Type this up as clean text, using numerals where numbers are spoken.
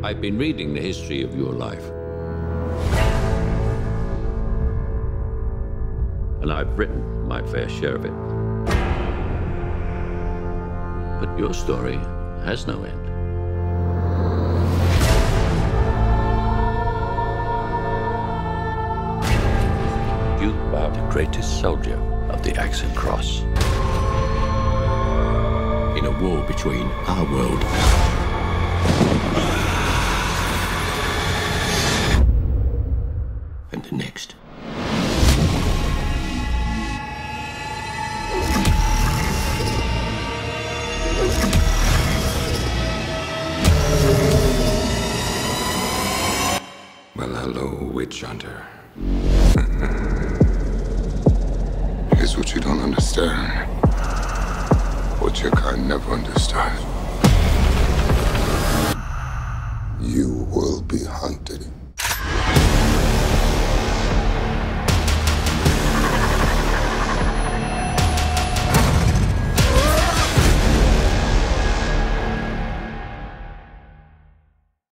I've been reading the history of your life. And I've written my fair share of it. But your story has no end. You are the greatest soldier of the Axe and Cross. In a war between our world and the next. Well, hello, witch hunter. Here's what you don't understand. What your kind never understood. You will be hunted.